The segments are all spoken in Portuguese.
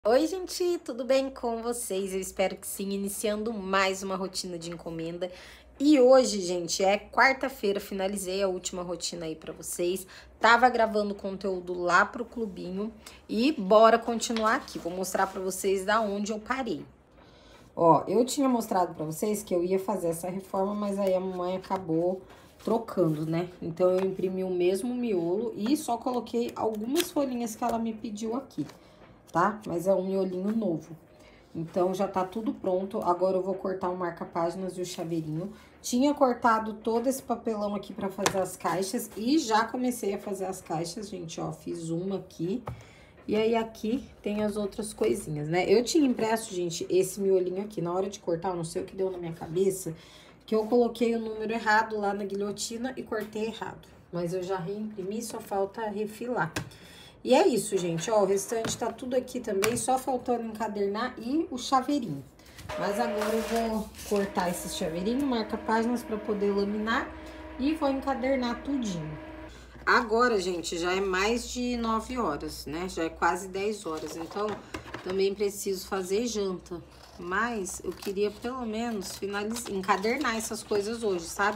Oi, gente, tudo bem com vocês? Eu espero que sim, iniciando mais uma rotina de encomenda. E hoje, gente, é quarta-feira, finalizei a última rotina aí pra vocês. Tava gravando conteúdo lá pro clubinho e bora continuar aqui. Vou mostrar pra vocês da onde eu parei. Ó, eu tinha mostrado pra vocês que eu ia fazer essa reforma, mas aí a mamãe acabou trocando, né? Então eu imprimi o mesmo miolo e só coloquei algumas folhinhas que ela me pediu aqui, tá? Mas é um miolinho novo. Então, já tá tudo pronto. Agora eu vou cortar o marca-páginas e o chaveirinho. Tinha cortado todo esse papelão aqui pra fazer as caixas e já comecei a fazer as caixas, gente, ó. Fiz uma aqui e aí aqui tem as outras coisinhas, né? Eu tinha impresso, gente, esse miolinho aqui. Na hora de cortar, eu não sei o que deu na minha cabeça, que eu coloquei o número errado lá na guilhotina e cortei errado. Mas eu já reimprimi, só falta refilar. E é isso, gente, ó, o restante tá tudo aqui também, só faltando encadernar e o chaveirinho. Mas agora eu vou cortar esse chaveirinho, marca páginas pra poder laminar e vou encadernar tudinho. Agora, gente, já é mais de 9 horas, né? Já é quase 10 horas, então também preciso fazer janta. Mas eu queria pelo menos finalizar, encadernar essas coisas hoje, sabe?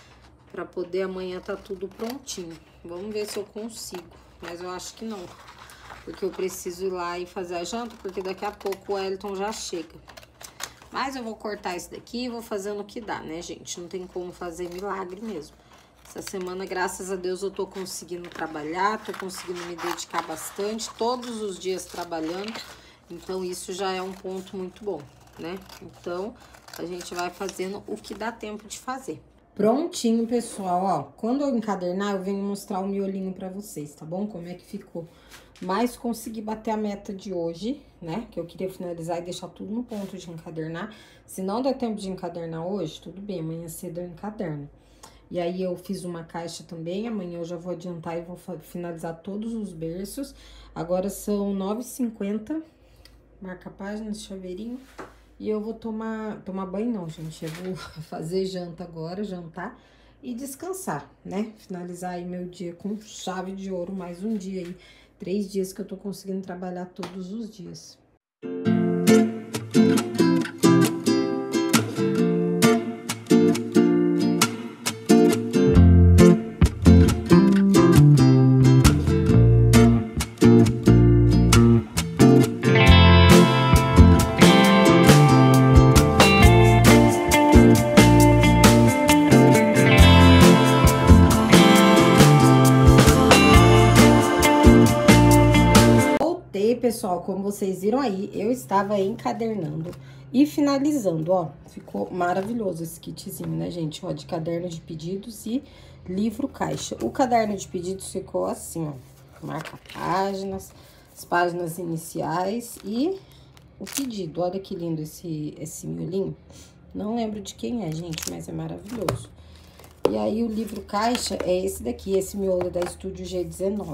Pra poder amanhã tá tudo prontinho. Vamos ver se eu consigo. Mas eu acho que não, porque eu preciso ir lá e fazer a janta, porque daqui a pouco o Wellington já chega. Mas eu vou cortar esse daqui e vou fazendo o que dá, né, gente? Não tem como fazer milagre mesmo. Essa semana, graças a Deus, eu tô conseguindo trabalhar, tô conseguindo me dedicar bastante, todos os dias trabalhando. Então, isso já é um ponto muito bom, né? Então, a gente vai fazendo o que dá tempo de fazer. Prontinho, pessoal, ó, quando eu encadernar, eu venho mostrar o miolinho pra vocês, tá bom? Como é que ficou. Mas consegui bater a meta de hoje, né? Que eu queria finalizar e deixar tudo no ponto de encadernar. Se não der tempo de encadernar hoje, tudo bem, amanhã cedo eu encaderno. E aí, eu fiz uma caixa também, amanhã eu já vou adiantar e vou finalizar todos os berços. Agora são 9h50, marca a página, chaveirinho. E eu vou tomar banho não, gente, eu vou fazer janta agora, jantar e descansar, né? Finalizar aí meu dia com chave de ouro, mais um dia aí, 3 dias que eu tô conseguindo trabalhar todos os dias. Pessoal, como vocês viram aí, eu estava encadernando e finalizando, ó, ficou maravilhoso esse kitzinho, né, gente, ó, de caderno de pedidos e livro caixa. O caderno de pedidos ficou assim, ó, marca páginas, as páginas iniciais e o pedido. Olha que lindo esse miolinho, não lembro de quem é, gente, mas é maravilhoso. E aí, o livro caixa é esse daqui, esse miolo da Estúdio G19.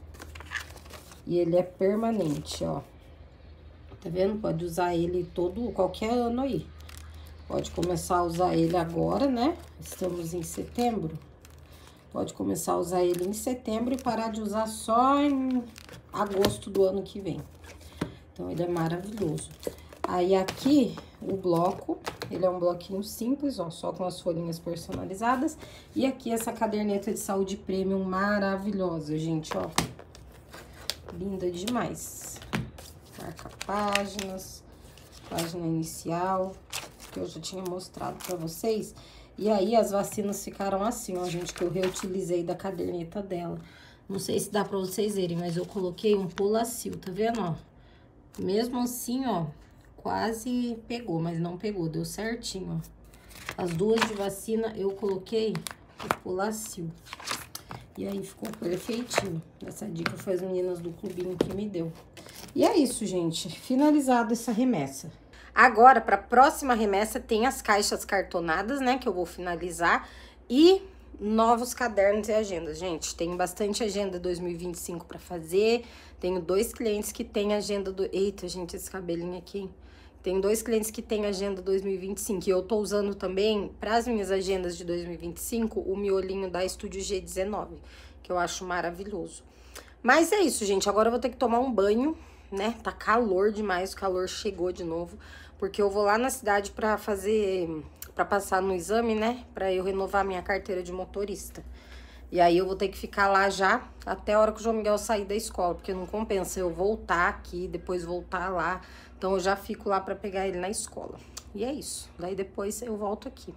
E ele é permanente, ó. Tá vendo? Pode usar ele qualquer ano aí. Pode começar a usar ele agora, né? Estamos em setembro. Pode começar a usar ele em setembro e parar de usar só em agosto do ano que vem. Então, ele é maravilhoso. Aí, aqui, o bloco, ele é um bloquinho simples, ó, só com as folhinhas personalizadas. E aqui, essa caderneta de saúde premium maravilhosa, gente, ó. Linda demais. Marca páginas, página inicial, que eu já tinha mostrado pra vocês. E aí, as vacinas ficaram assim, ó, gente, que eu reutilizei da caderneta dela. Não sei se dá pra vocês verem, mas eu coloquei um pulacil, tá vendo, ó? Mesmo assim, ó, quase pegou, mas não pegou, deu certinho, ó. As duas de vacina eu coloquei o pulacil. E aí, ficou perfeitinho. Essa dica foi as meninas do clubinho que me deu. E é isso, gente. Finalizada essa remessa. Agora, para a próxima remessa, tem as caixas cartonadas, né? Que eu vou finalizar. E novos cadernos e agendas. Gente, tenho bastante agenda 2025 para fazer. Tenho 2 clientes que têm agenda do... Eita, gente, esse cabelinho aqui, hein? Tem 2 clientes que têm agenda 2025 e eu tô usando também, para as minhas agendas de 2025, o miolinho da Estúdio G19, que eu acho maravilhoso. Mas é isso, gente. Agora eu vou ter que tomar um banho, né, tá calor demais, o calor chegou de novo, porque eu vou lá na cidade pra passar no exame, né, pra eu renovar minha carteira de motorista. E aí eu vou ter que ficar lá já até a hora que o João Miguel sair da escola, porque não compensa eu voltar aqui, depois voltar lá. Então eu já fico lá pra pegar ele na escola. E é isso. Daí depois eu volto aqui.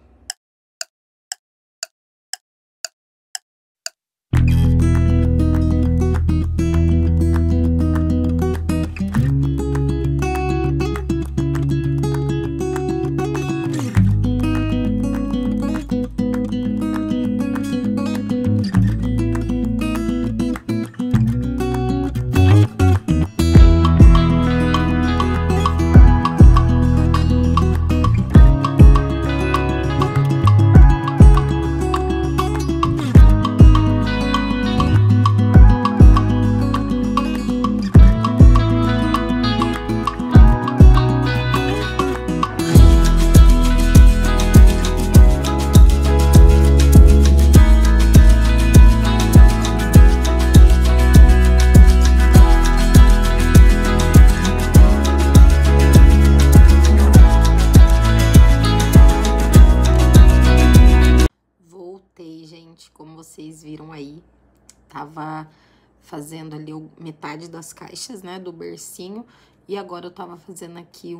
Como vocês viram aí, tava fazendo ali metade das caixas, né, do bercinho, e agora eu tava fazendo aqui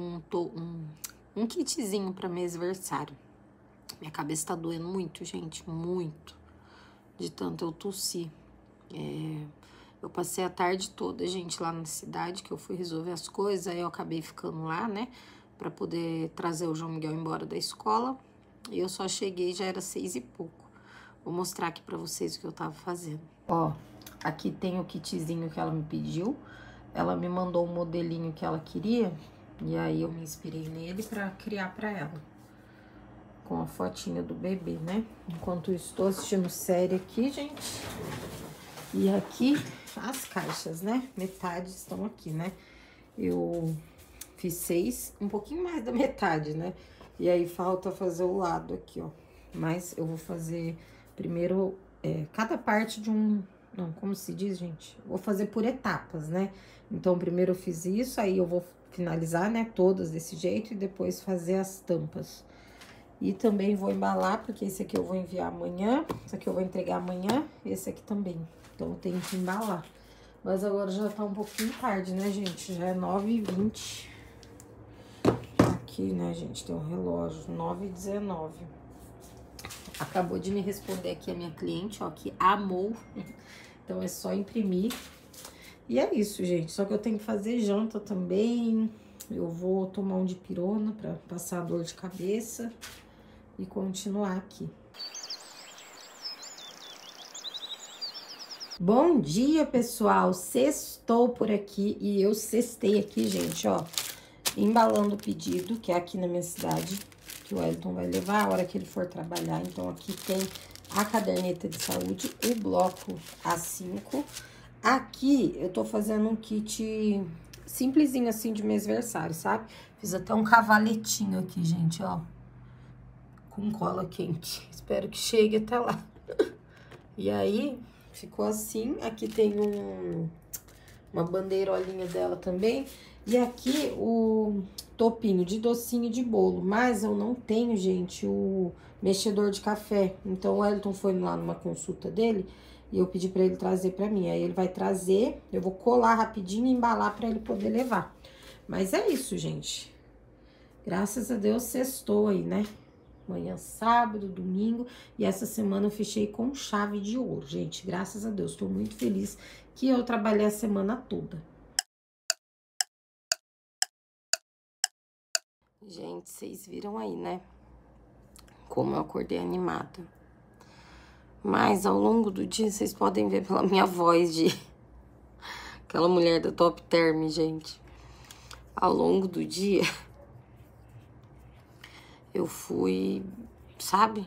um kitzinho pra meu aniversário. Minha cabeça tá doendo muito, gente, muito, de tanto eu tossi. Eu passei a tarde toda, gente, lá na cidade, que eu fui resolver as coisas, aí eu acabei ficando lá, né, pra poder trazer o João Miguel embora da escola, e eu só cheguei, já era 6 e pouco. Vou mostrar aqui pra vocês o que eu tava fazendo. Ó, aqui tem o kitzinho que ela me pediu. Ela me mandou um modelinho que ela queria. E aí eu me inspirei nele pra criar pra ela. Com a fotinha do bebê, né? Enquanto eu estou assistindo série aqui, gente. E aqui as caixas, né? Metade estão aqui, né? Eu fiz 6, um pouquinho mais da metade, né? E aí falta fazer o lado aqui, ó. Mas eu vou fazer... Primeiro, cada parte de um... Não, como se diz, gente? Vou fazer por etapas, né? Então, primeiro eu fiz isso, aí eu vou finalizar, né? Todas desse jeito e depois fazer as tampas. E também vou embalar, porque esse aqui eu vou enviar amanhã. Esse aqui eu vou entregar amanhã. Esse aqui também. Então, eu tenho que embalar. Mas agora já tá um pouquinho tarde, né, gente? Já é 9h20. Aqui, né, gente? Tem um relógio. 9h19. Acabou de me responder aqui a minha cliente, ó, que amou. Então, é só imprimir. E é isso, gente. Só que eu tenho que fazer janta também. Eu vou tomar um dipirona pra passar a dor de cabeça. E continuar aqui. Bom dia, pessoal. Sextou por aqui. E eu sextei aqui, gente, ó. Embalando o pedido, que é aqui na minha cidade. Que o Wellington vai levar a hora que ele for trabalhar. Então, aqui tem a caderneta de saúde, o bloco A5. Aqui, eu tô fazendo um kit simplesinho, assim, de meu aniversário, sabe? Fiz até um cavaletinho aqui, gente, ó. Com cola quente. Espero que chegue até lá. E aí, ficou assim. Aqui tem uma bandeirolinha dela também. E aqui, o... topinho de docinho de bolo, mas eu não tenho, gente, o mexedor de café. Então, o Wellington foi lá numa consulta dele e eu pedi pra ele trazer pra mim. Aí, ele vai trazer, eu vou colar rapidinho e embalar pra ele poder levar. Mas é isso, gente. Graças a Deus, sextou aí, né? Amanhã, sábado, domingo. E essa semana eu fechei com chave de ouro, gente. Graças a Deus, tô muito feliz que eu trabalhei a semana toda. Gente, vocês viram aí, né? Como eu acordei animada. Mas ao longo do dia, vocês podem ver pela minha voz de... Aquela mulher da Top Term, gente. Ao longo do dia, eu fui, sabe?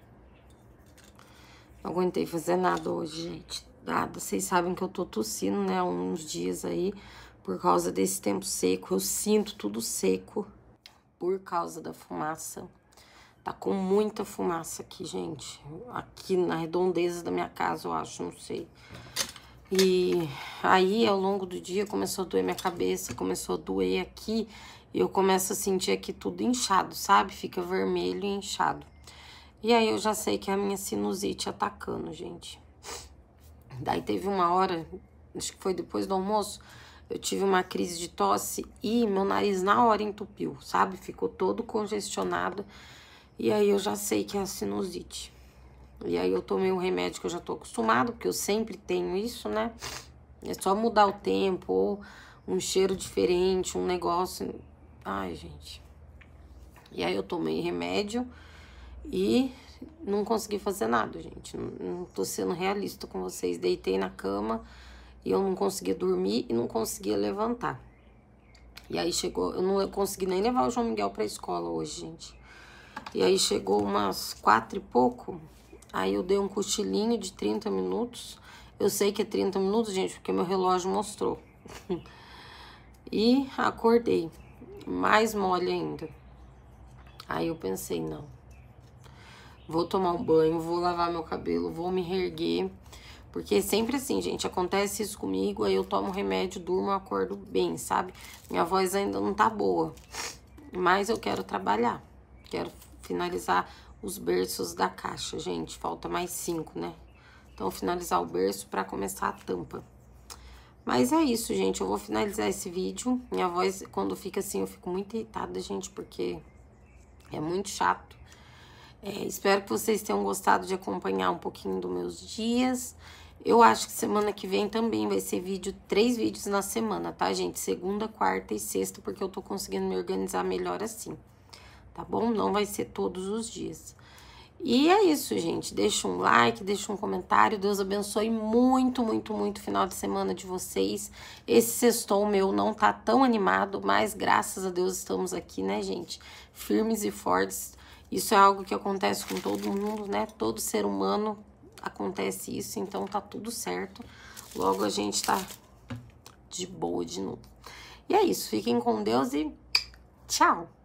Não aguentei fazer nada hoje, gente. Nada. Vocês sabem que eu tô tossindo, né? Há uns dias aí, por causa desse tempo seco. Eu sinto tudo seco. Por causa da fumaça. Tá com muita fumaça aqui, gente. Aqui na redondeza da minha casa, eu acho, não sei. E aí, ao longo do dia, começou a doer minha cabeça, começou a doer aqui. E eu começo a sentir aqui tudo inchado, sabe? Fica vermelho e inchado. E aí, eu já sei que é a minha sinusite atacando, gente. Daí, teve uma hora, acho que foi depois do almoço, eu tive uma crise de tosse e meu nariz na hora entupiu, sabe? Ficou todo congestionado. E aí, eu já sei que é a sinusite. E aí eu tomei um remédio que eu já tô acostumado, porque eu sempre tenho isso, né? É só mudar o tempo, ou um cheiro diferente, um negócio. Ai, gente. E aí eu tomei remédio e não consegui fazer nada, gente. Não tô sendo realista com vocês. Deitei na cama e eu não conseguia dormir e não conseguia levantar. E aí chegou, eu não consegui nem levar o João Miguel pra escola hoje, gente. E aí chegou umas 4 e pouco. Aí eu dei um cochilinho de 30 minutos. Eu sei que é 30 minutos, gente, porque meu relógio mostrou. E acordei, mais mole ainda. Aí eu pensei, não. Vou tomar um banho, vou lavar meu cabelo, vou me reerguer. Porque sempre assim, gente, acontece isso comigo, aí eu tomo remédio, durmo, acordo bem, sabe? Minha voz ainda não tá boa. Mas eu quero trabalhar. Quero finalizar os berços da caixa, gente. Falta mais 5, né? Então, finalizar o berço pra começar a tampa. Mas é isso, gente. Eu vou finalizar esse vídeo. Minha voz, quando fica assim, eu fico muito irritada, gente, porque é muito chato. Espero que vocês tenham gostado de acompanhar um pouquinho dos meus dias. Eu acho que semana que vem também vai ser 3 vídeos na semana, tá, gente? Segunda, quarta e sexta, porque eu tô conseguindo me organizar melhor assim. Tá bom? Não vai ser todos os dias. E é isso, gente. Deixa um like, deixa um comentário. Deus abençoe muito, muito, muito o final de semana de vocês. Esse sextou meu não tá tão animado, mas graças a Deus estamos aqui, né, gente? Firmes e fortes. Isso é algo que acontece com todo mundo, né? Todo ser humano acontece isso, então tá tudo certo. Logo a gente tá de boa de novo. E é isso. Fiquem com Deus e tchau!